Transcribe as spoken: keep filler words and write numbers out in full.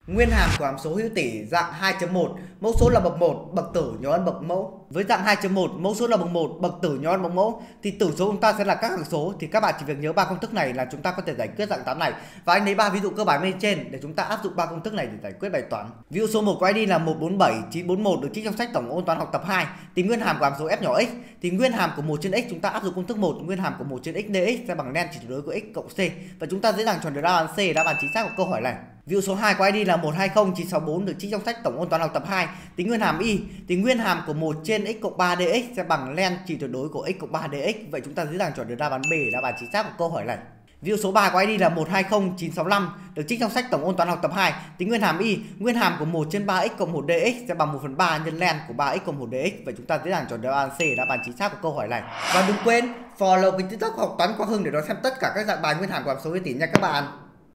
Nguyên hàm của hàm số hữu tỉ dạng hai chấm một, mẫu số là bậc một, bậc tử nhỏ hơn bậc mẫu. Với dạng hai chấm một, mẫu số là bậc một, bậc tử nhỏ hơn bậc mẫu thì tử số chúng ta sẽ là các hằng số, thì các bạn chỉ việc nhớ ba công thức này là chúng ta có thể giải quyết dạng toán này. Và anh lấy ba ví dụ cơ bản bên trên để chúng ta áp dụng ba công thức này để giải quyết bài toán. Ví dụ số một của i đê là một bốn bảy chín bốn một được trích trong sách tổng ôn toán học tập hai. Tìm nguyên hàm của hàm số f nhỏ x, thì nguyên hàm của một trên x chúng ta áp dụng công thức một, nguyên hàm của một trên x dx sẽ bằng len chỉ tuyệt đối của x cộng c, và chúng ta dễ dàng chọn được đáp án C, đáp án chính xác của câu hỏi này. Ví dụ số hai của i đê là một hai không chín sáu bốn được trích trong sách tổng ôn toán học tập hai. Tính nguyên hàm y, thì nguyên hàm của một trên x cộng ba dx sẽ bằng len chỉ tuyệt đối của x cộng ba dx, vậy chúng ta dễ dàng chọn được đáp án B, đáp án chính xác của câu hỏi này. Ví dụ số ba của i đê là một hai không chín sáu năm được trích trong sách tổng ôn toán học tập hai. Tính nguyên hàm y, nguyên hàm của một trên ba x cộng một dx sẽ bằng một phần ba nhân len của ba x cộng một dx, vậy chúng ta dễ dàng chọn đáp án C, đáp án chính xác của câu hỏi này. Và đừng quên follow kênh TikTok Học Toán Quang Hưng để đón xem tất cả các dạng bài nguyên hàm của hàm số hữu tỉ nha các bạn.